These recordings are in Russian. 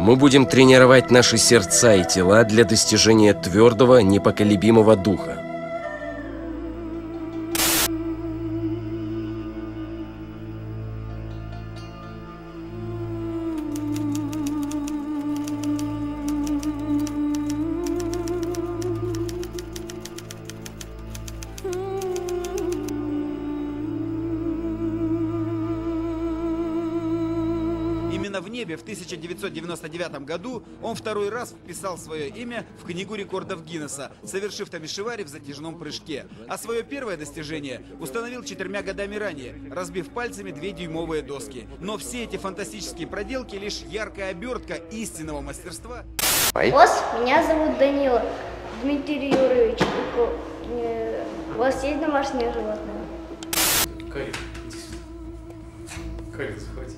Мы будем тренировать наши сердца и тела для достижения твердого, непоколебимого духа. Именно в небе в 1999 году он второй раз вписал свое имя в Книгу рекордов Гиннесса, совершив тамишевари в затяжном прыжке. А свое первое достижение установил 4 годами ранее, разбив пальцами 2-дюймовые доски. Но все эти фантастические проделки лишь яркая обертка истинного мастерства. Меня зовут Данила Дмитрий Юрьевич. У вас есть домашнее животное? Карик, иди сюда. Карик, захвати.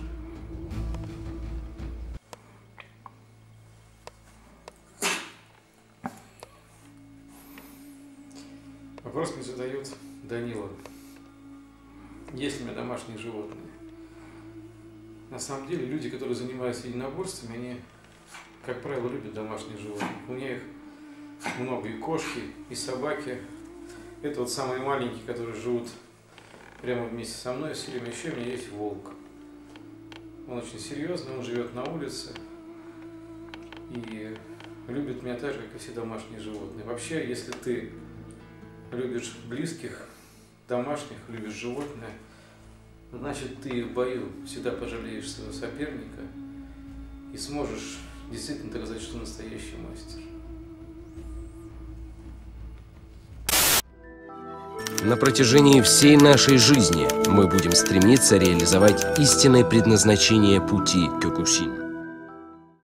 Вопрос мне задает Данила. Есть ли у меня домашние животные? На самом деле, люди, которые занимаются единоборствами, они, как правило, любят домашних животных. У меня их много, и кошки, и собаки. Это вот самые маленькие, которые живут прямо вместе со мной все время. Еще у меня есть волк. Он очень серьезный, он живет на улице и любит меня так же, как и все домашние животные. Вообще, если ты любишь близких, домашних, любишь животное, значит, ты в бою всегда пожалеешь своего соперника и сможешь действительно доказать, что настоящий мастер. На протяжении всей нашей жизни мы будем стремиться реализовать истинное предназначение пути Кёкусин.